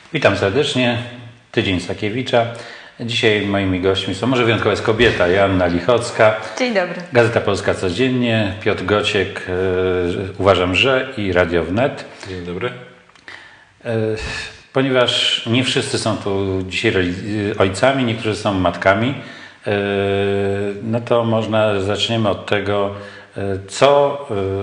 Witam serdecznie. Tydzień Sakiewicza. Dzisiaj moimi gośćmi są, może wyjątkowa jest kobieta, Joanna Lichocka. Dzień dobry. Gazeta Polska Codziennie, Piotr Gociek, Uważam, że i Radio Wnet. Dzień dobry. Ponieważ nie wszyscy są tu dzisiaj ojcami, niektórzy są matkami, no to zaczniemy od tego, co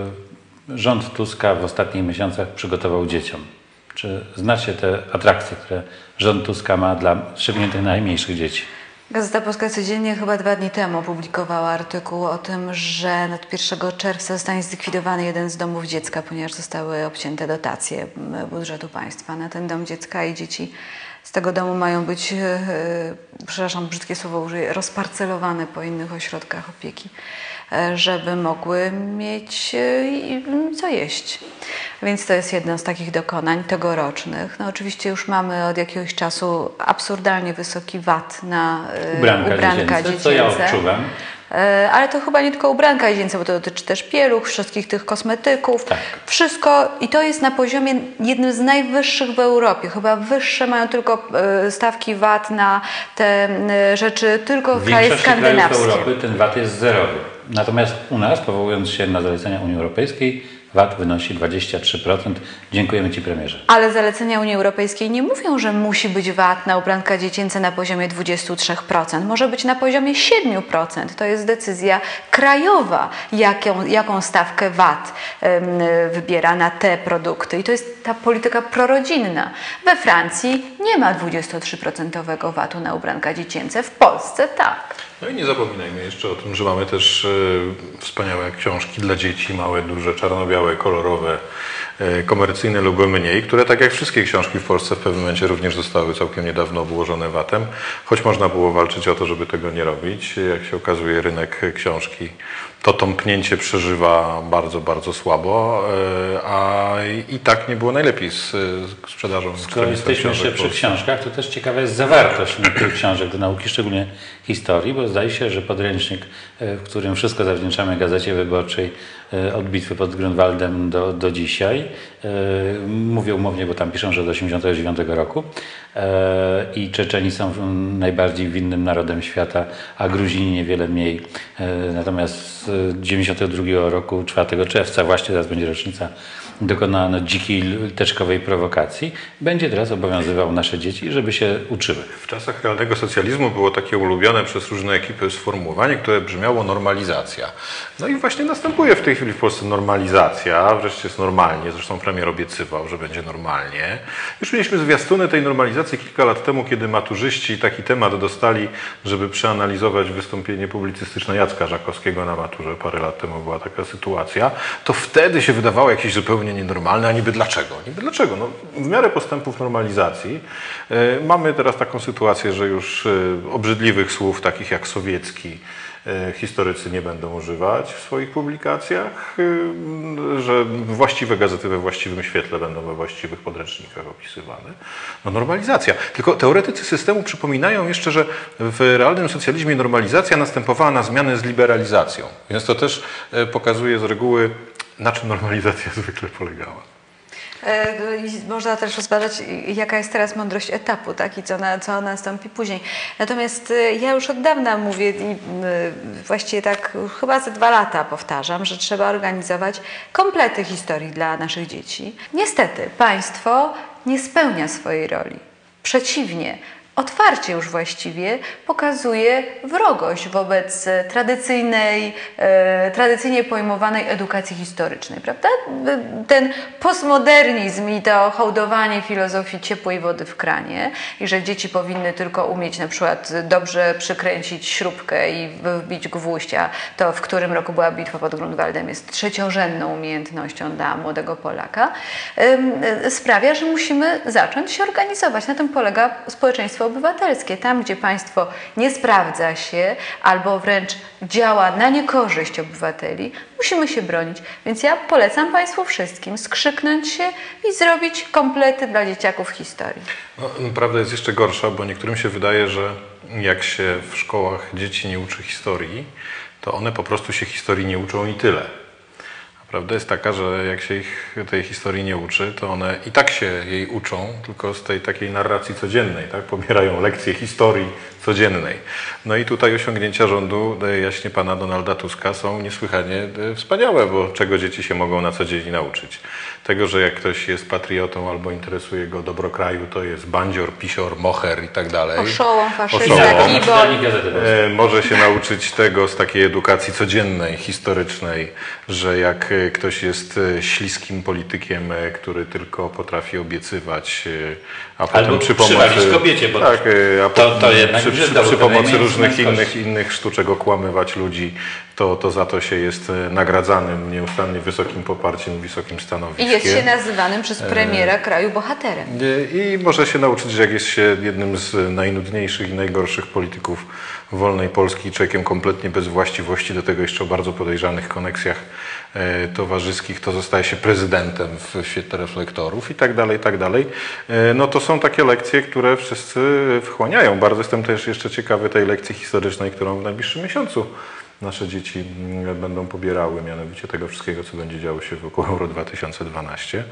rząd Tuska w ostatnich miesiącach przygotował dzieciom. Czy znacie te atrakcje, które rząd Tuska ma dla szczególnie tych najmniejszych dzieci? Gazeta Polska Codziennie chyba 2 dni temu opublikowała artykuł o tym, że od 1 czerwca zostanie zlikwidowany jeden z domów dziecka, ponieważ zostały obcięte dotacje budżetu państwa na ten dom dziecka i dzieci z tego domu mają być, przepraszam, brzydkie słowo użyję, rozparcelowane po innych ośrodkach opieki, żeby mogły mieć co jeść. Więc to jest jedno z takich dokonań tegorocznych. No oczywiście już mamy od jakiegoś czasu absurdalnie wysoki VAT na ubranka dziecięce. Co ja odczuwam. Ale to chyba nie tylko ubranka dziecięce, bo to dotyczy też pieluch, wszystkich tych kosmetyków. Tak. Wszystko i to jest na poziomie jednym z najwyższych w Europie. Chyba wyższe mają tylko stawki VAT na te rzeczy tylko w krajach skandynawskich. W Europy ten VAT jest zerowy. Natomiast u nas, powołując się na zalecenia Unii Europejskiej, VAT wynosi 23%. Dziękujemy Ci, premierze. Ale zalecenia Unii Europejskiej nie mówią, że musi być VAT na ubranka dziecięce na poziomie 23%. Może być na poziomie 7%. To jest decyzja krajowa, jaką stawkę VAT wybiera na te produkty. I to jest ta polityka prorodzinna. We Francji nie ma 23% VAT-u na ubranka dziecięce. W Polsce tak. No i nie zapominajmy jeszcze o tym, że mamy też wspaniałe książki dla dzieci, małe, duże, czarno-białe, kolorowe, komercyjne lub mniej, które tak jak wszystkie książki w Polsce w pewnym momencie również zostały całkiem niedawno obłożone VAT-em, choć można było walczyć o to, żeby tego nie robić. Jak się okazuje, rynek książki to tąpnięcie przeżywa bardzo, bardzo słabo, a i tak nie było najlepiej z sprzedażą. Skoro jesteśmy jeszcze przy książkach, to też ciekawa jest zawartość niektórych książek do nauki, szczególnie historii, bo zdaje się, że podręcznik, w którym wszystko zawdzięczamy Gazecie Wyborczej od bitwy pod Grunwaldem do dzisiaj, mówię umownie, bo tam piszą, że do 1989 roku, i Czeczeni są najbardziej winnym narodem świata, a Gruzini niewiele mniej. Natomiast z 1992 roku, 4 czerwca, właśnie teraz będzie rocznica, dokonano dzikiej teczkowej prowokacji. Będzie teraz obowiązywał nasze dzieci, żeby się uczyły. W czasach realnego socjalizmu było takie ulubione przez różne ekipy sformułowanie, które brzmiało normalizacja. No i właśnie następuje w tej chwili w Polsce normalizacja, wreszcie jest normalnie, zresztą premier obiecywał, że będzie normalnie. Już mieliśmy zwiastuny tej normalizacji kilka lat temu, kiedy maturzyści taki temat dostali, żeby przeanalizować wystąpienie publicystyczne Jacka Żakowskiego na maturze. Parę lat temu była taka sytuacja. To wtedy się wydawało jakieś zupełnie nienormalne, a niby dlaczego? Niby dlaczego? No, w miarę postępów normalizacji mamy teraz taką sytuację, że już obrzydliwych słów takich jak sowiecki historycy nie będą używać w swoich publikacjach, że właściwe gazety we właściwym świetle będą we właściwych podręcznikach opisywane. No normalizacja. Tylko teoretycy systemu przypominają jeszcze, że w realnym socjalizmie normalizacja następowała na zmianę z liberalizacją. Więc to też pokazuje z reguły, na czym normalizacja zwykle polegała. Można też rozważać, jaka jest teraz mądrość etapu, tak? I co nastąpi później. Natomiast ja już od dawna mówię i właściwie tak chyba za 2 lata powtarzam, że trzeba organizować komplety historii dla naszych dzieci. Niestety państwo nie spełnia swojej roli. Przeciwnie, otwarcie już właściwie pokazuje wrogość wobec tradycyjnie pojmowanej edukacji historycznej, prawda? Ten postmodernizm i to hołdowanie filozofii ciepłej wody w kranie i że dzieci powinny tylko umieć na przykład dobrze przykręcić śrubkę i wbić gwóźdź, a to w którym roku była bitwa pod Grunwaldem jest trzeciorzędną umiejętnością dla młodego Polaka, sprawia, że musimy zacząć się organizować. Na tym polega społeczeństwo obywatelskie. Tam, gdzie państwo nie sprawdza się albo wręcz działa na niekorzyść obywateli, musimy się bronić. Więc ja polecam państwu wszystkim skrzyknąć się i zrobić komplety dla dzieciaków historii. No, prawda jest jeszcze gorsza, bo niektórym się wydaje, że jak się w szkołach dzieci nie uczy historii, to one po prostu się historii nie uczą i tyle. Prawda jest taka, że jak się ich tej historii nie uczy, to one i tak się jej uczą, tylko z tej takiej narracji codziennej, tak? Pobierają lekcje historii codziennej. No i tutaj osiągnięcia rządu jaśnie pana Donalda Tuska są niesłychanie wspaniałe, bo czego dzieci się mogą na co dzień nauczyć? Tego, że jak ktoś jest patriotą albo interesuje go dobro kraju, to jest bandzior, pisior, moher i tak dalej. Oszołom, faszysta, Oszołom. kibol. Może się nauczyć tego z takiej edukacji codziennej, historycznej, że jak ktoś jest śliskim politykiem, który tylko potrafi obiecywać, a potem Albo przy przywalić pomocy kobiecie, bo tak, to jednak przy pomocy różnych innych innych sztuczek okłamywać ludzi, to za to się jest nagradzanym nieustannie wysokim poparciem, wysokim stanowiskiem. I jest się nazywanym przez premiera kraju bohaterem. I może się nauczyć, że jak jest się jednym z najnudniejszych i najgorszych polityków wolnej Polski, człowiekiem kompletnie bez właściwości, do tego jeszcze o bardzo podejrzanych koneksjach towarzyskich, to zostaje się prezydentem w świetle reflektorów i tak dalej, i tak dalej. No to są takie lekcje, które wszyscy wchłaniają. Bardzo jestem też jeszcze ciekawy tej lekcji historycznej, którą w najbliższym miesiącu nasze dzieci będą pobierały, mianowicie tego wszystkiego, co będzie działo się wokół Euro 2012.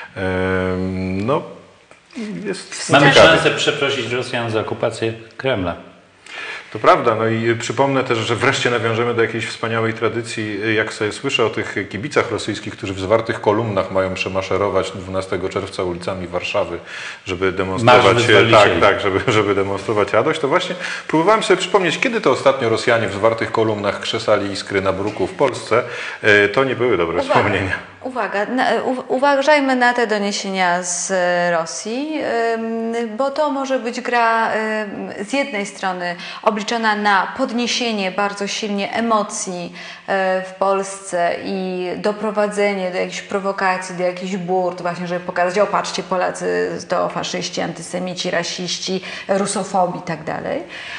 No, jest Mamy ciekawie. szansę przeprosić Rosjan za okupację Kremla. To prawda, no i przypomnę też, że wreszcie nawiążemy do jakiejś wspaniałej tradycji. Jak sobie słyszę o tych kibicach rosyjskich, którzy w zwartych kolumnach mają przemaszerować 12 czerwca ulicami Warszawy, żeby demonstrować, żeby demonstrować radość, to właśnie próbowałem sobie przypomnieć, kiedy to ostatnio Rosjanie w zwartych kolumnach krzesali iskry na bruku w Polsce. To nie były dobre wspomnienia. Uważajmy na te doniesienia z Rosji, bo to może być gra z jednej strony obliczona na podniesienie bardzo silnie emocji w Polsce i doprowadzenie do jakichś prowokacji, do jakichś burt, właśnie, żeby pokazać, o patrzcie, Polacy to faszyści, antysemici, rasiści, rusofobi i tak dalej.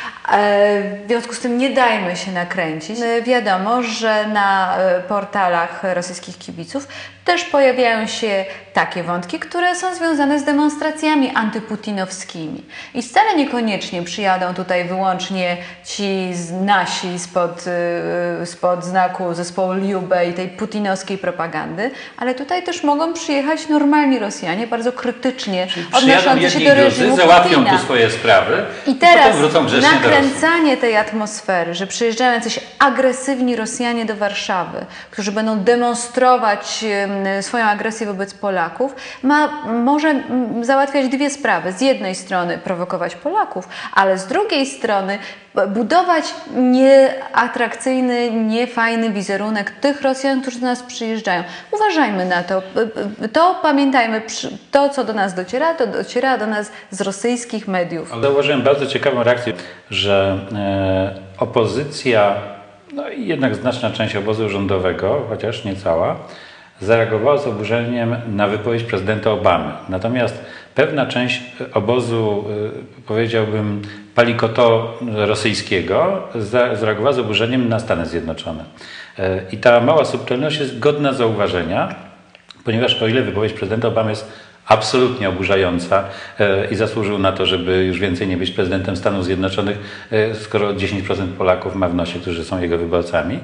W związku z tym nie dajmy się nakręcić. Wiadomo, że na portalach rosyjskich kibiców też pojawiają się takie wątki, które są związane z demonstracjami antyputinowskimi. I wcale niekoniecznie przyjadą tutaj wyłącznie ci nasi spod znaku zespołu Liube i tej putinowskiej propagandy, ale tutaj też mogą przyjechać normalni Rosjanie, bardzo krytycznie odnoszący się do reżimu załatwią Putina. tu swoje sprawy I teraz potem wrócą grzecznie do Rosji. nakręcanie tej atmosfery, że przyjeżdżają jacyś agresywni Rosjanie do Warszawy, którzy będą demonstrować swoją agresję wobec Polaków, może załatwiać dwie sprawy. Z jednej strony prowokować Polaków, ale z drugiej strony budować nieatrakcyjny, niefajny wizerunek tych Rosjan, którzy do nas przyjeżdżają. Uważajmy na to. To pamiętajmy, to co do nas dociera, to dociera do nas z rosyjskich mediów. Zauważyłem bardzo ciekawą reakcję, że opozycja, no i jednak znaczna część obozu rządowego, chociaż nie cała, zareagowała z oburzeniem na wypowiedź prezydenta Obamy. Natomiast pewna część obozu, powiedziałbym, palikoto rosyjskiego zareagowała z oburzeniem na Stany Zjednoczone. I ta mała subtelność jest godna zauważenia, ponieważ o ile wypowiedź prezydenta Obamy jest absolutnie oburzająca i zasłużył na to, żeby już więcej nie być prezydentem Stanów Zjednoczonych, skoro 10% Polaków ma w nosie, którzy są jego wyborcami,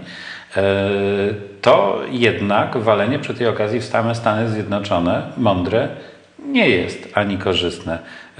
to jednak walenie przy tej okazji w same Stany Zjednoczone, mądre, nie jest ani korzystne.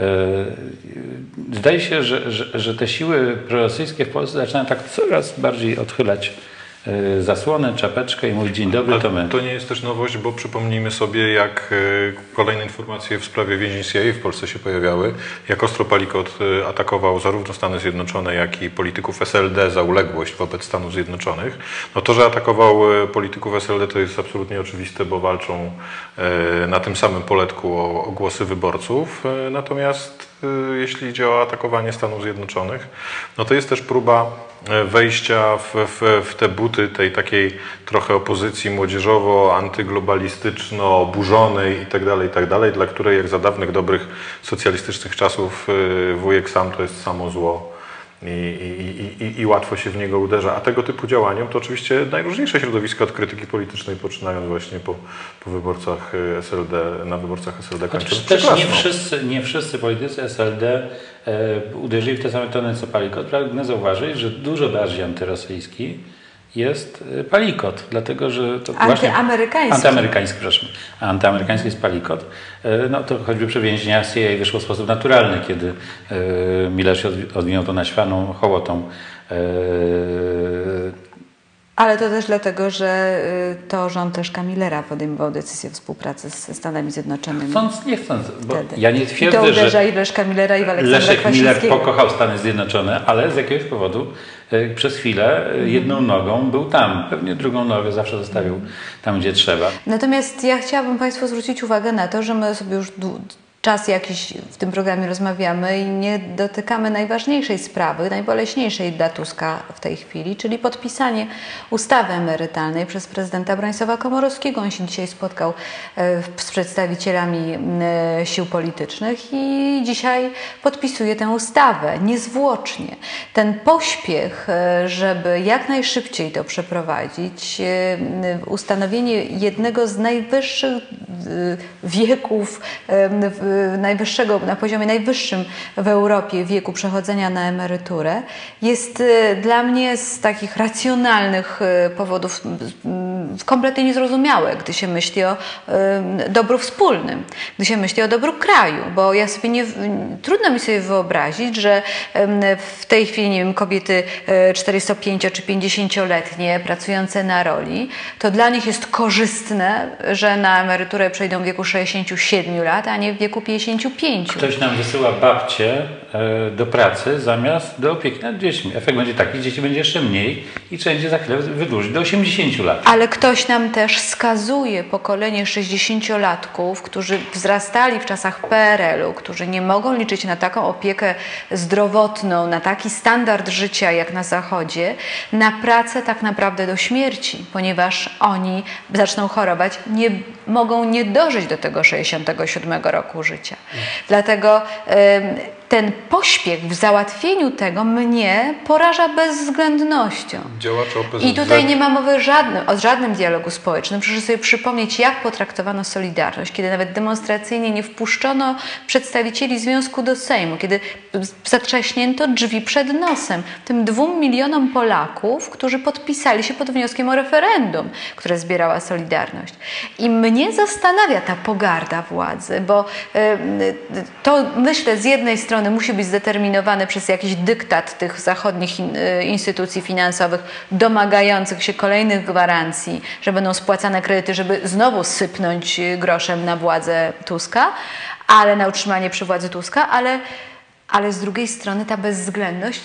Zdaje się, że te siły prorosyjskie w Polsce zaczynają tak coraz bardziej odchylać zasłonę, czapeczkę i mówić dzień dobry, to my. To nie jest też nowość, bo przypomnijmy sobie, jak kolejne informacje w sprawie więzień CIA w Polsce się pojawiały, jak ostro Palikot atakował zarówno Stany Zjednoczone, jak i polityków SLD za uległość wobec Stanów Zjednoczonych. No to, że atakował polityków SLD, to jest absolutnie oczywiste, bo walczą na tym samym poletku o głosy wyborców. Natomiast jeśli idzie o atakowanie Stanów Zjednoczonych, no to jest też próba wejścia w te buty tej takiej trochę opozycji młodzieżowo-antyglobalistyczno-oburzonej itd., dla której jak za dawnych dobrych socjalistycznych czasów wujek sam to jest samo zło i łatwo się w niego uderza. A tego typu działaniom to oczywiście najróżniejsze środowiska od krytyki politycznej, poczynając właśnie po wyborcach SLD, na wyborcach SLD kończąc też nie wszyscy politycy SLD uderzyli w te same tony co Palikot. Pragnę zauważyć, że dużo bardziej antyrosyjski jest palikot, dlatego że to antyamerykański. Antyamerykański, przepraszam. Antyamerykański jest palikot. No to choćby przewiezienia CIA wyszło w sposób naturalny, kiedy Miller się odwinął tą naświaną hołotą. Ale to też dlatego, że to rząd Leszka Millera podejmował decyzję o współpracy ze Stanami Zjednoczonymi. Chcąc, nie chcąc, bo Wtedy. ja nie twierdzę, I to uderza że i w Leszka Millera, i w Aleksandra Leszek Miller Kwaśniewskiego. pokochał Stany Zjednoczone, ale z jakiegoś powodu przez chwilę jedną nogą był tam. Pewnie drugą nogę zawsze zostawił tam, gdzie trzeba. Natomiast ja chciałabym Państwu zwrócić uwagę na to, że my sobie już czas jakiś w tym programie rozmawiamy i nie dotykamy najważniejszej sprawy, najboleśniejszej dla Tuska w tej chwili, czyli podpisanie ustawy emerytalnej przez prezydenta Bronisława Komorowskiego. On się dzisiaj spotkał z przedstawicielami sił politycznych i dzisiaj podpisuje tę ustawę niezwłocznie. Ten pośpiech, żeby jak najszybciej to przeprowadzić, ustanowienie jednego z najwyższych wieków, najwyższego, na poziomie najwyższym w Europie wieku przechodzenia na emeryturę, jest dla mnie z takich racjonalnych powodów kompletnie niezrozumiałe, gdy się myśli o dobru wspólnym, gdy się myśli o dobru kraju, bo ja sobie trudno mi sobie wyobrazić, że w tej chwili, nie wiem, kobiety 45 czy 50-letnie pracujące na roli, to dla nich jest korzystne, że na emeryturę przejdą w wieku 67 lat, a nie w wieku 55. Ktoś nam wysyła babcię do pracy zamiast do opieki nad dziećmi. Efekt będzie taki, dzieci będzie jeszcze mniej i trzeba będzie za chwilę wydłużyć do 80 lat. Ale ktoś nam też skazuje pokolenie 60-latków, którzy wzrastali w czasach PRL-u, którzy nie mogą liczyć na taką opiekę zdrowotną, na taki standard życia jak na Zachodzie, na pracę tak naprawdę do śmierci, ponieważ oni zaczną chorować, mogą nie dożyć do tego 67 roku życia. Dlatego ten pośpiech w załatwieniu tego mnie poraża bezwzględnością. Działacze OPZZ... I tutaj nie ma mowy o żadnym dialogu społecznym. Proszę sobie przypomnieć, jak potraktowano Solidarność, kiedy nawet demonstracyjnie nie wpuszczono przedstawicieli związku do Sejmu, kiedy zatrzaśnięto drzwi przed nosem tym 2 milionom Polaków, którzy podpisali się pod wnioskiem o referendum, które zbierała Solidarność. I mnie zastanawia ta pogarda władzy, bo to, myślę, z jednej strony musi być zdeterminowane przez jakiś dyktat tych zachodnich instytucji finansowych domagających się kolejnych gwarancji, że będą spłacane kredyty, żeby znowu sypnąć groszem na władzę Tuska, ale na utrzymanie przy władzy Tuska, ale z drugiej strony ta bezwzględność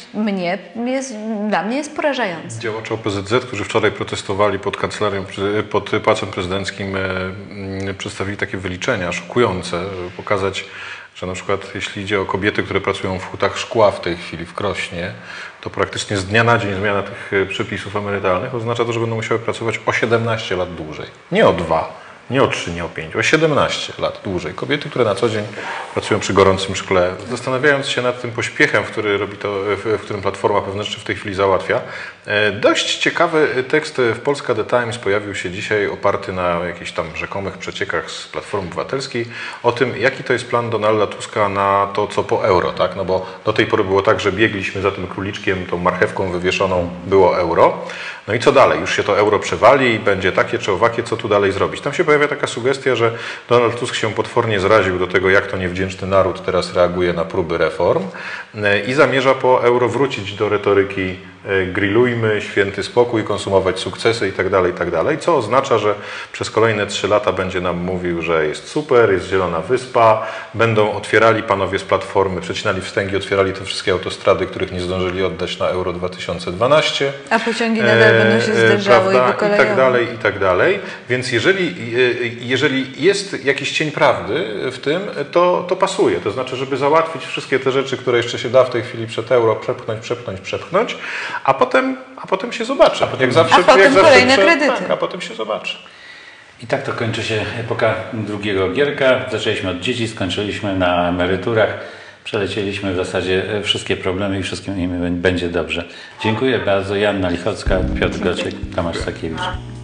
dla mnie jest porażająca. Działacze OPZZ, którzy wczoraj protestowali pod kancelarią, pod Pałacem Prezydenckim, przedstawili takie wyliczenia szokujące, żeby pokazać, że na przykład jeśli idzie o kobiety, które pracują w hutach szkła w tej chwili w Krośnie, to praktycznie z dnia na dzień zmiana tych przepisów emerytalnych oznacza to, że będą musiały pracować o 17 lat dłużej. Nie o 2, nie o 3, nie o 5, o 17 lat dłużej. Kobiety, które na co dzień pracują przy gorącym szkle. Zastanawiając się nad tym pośpiechem, w którym Platforma pewne rzeczy w tej chwili załatwia, dość ciekawy tekst w Polska The Times pojawił się dzisiaj, oparty na jakichś tam rzekomych przeciekach z Platformy Obywatelskiej, o tym, jaki to jest plan Donalda Tuska na to, co po euro, tak? No bo do tej pory było tak, że biegliśmy za tym króliczkiem, tą marchewką wywieszoną, było euro. No i co dalej? Już się to euro przewali i będzie takie czy owakie, co tu dalej zrobić? Tam się pojawia taka sugestia, że Donald Tusk się potwornie zraził do tego, jak to niewdzięczny naród teraz reaguje na próby reform i zamierza po euro wrócić do retoryki grillujmy, święty spokój, konsumować sukcesy itd., co oznacza, że przez kolejne 3 lata będzie nam mówił, że jest super, jest zielona wyspa, będą otwierali panowie z Platformy, przecinali wstęgi, otwierali te wszystkie autostrady, których nie zdążyli oddać na Euro 2012. A pociągi nadal będą się zderzały i wykolejały. I tak dalej. Więc jeżeli jest jakiś cień prawdy w tym, to pasuje. To znaczy, żeby załatwić wszystkie te rzeczy, które jeszcze się da w tej chwili przed euro, przepchnąć, a potem się zobaczy. A potem kolejne kredyty. Tak, a potem się zobaczy. I tak to kończy się epoka drugiego Gierka. Zaczęliśmy od dzieci, skończyliśmy na emeryturach. Przelecieliśmy w zasadzie wszystkie problemy i wszystkim im będzie dobrze. Dziękuję bardzo. Joanna Lichocka, Piotr Goczek, Tomasz Sakiewicz.